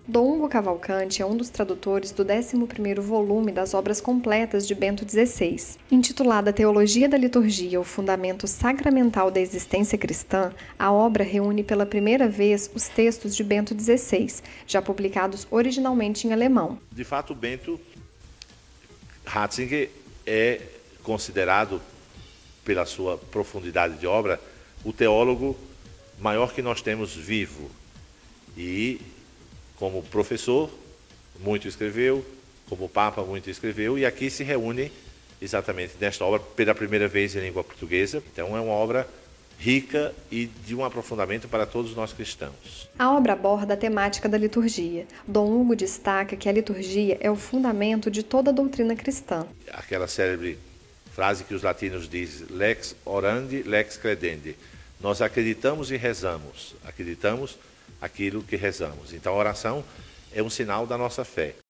Dom Hugo Cavalcanti é um dos tradutores do 11º volume das obras completas de Bento XVI. Intitulada Teologia da Liturgia, o fundamento sacramental da existência cristã, a obra reúne pela primeira vez os textos de Bento XVI, já publicados originalmente em alemão. De fato, Bento Ratzinger é considerado, pela sua profundidade de obra, o teólogo maior que nós temos vivo. E como professor, muito escreveu, como Papa, muito escreveu, e aqui se reúne exatamente nesta obra, pela primeira vez em língua portuguesa. Então é uma obra rica e de um aprofundamento para todos nós cristãos. A obra aborda a temática da liturgia. Dom Hugo destaca que a liturgia é o fundamento de toda a doutrina cristã. Aquela célebre frase que os latinos dizem, lex orandi, lex credendi. Nós acreditamos e rezamos, acreditamos aquilo que rezamos. Então a oração é um sinal da nossa fé.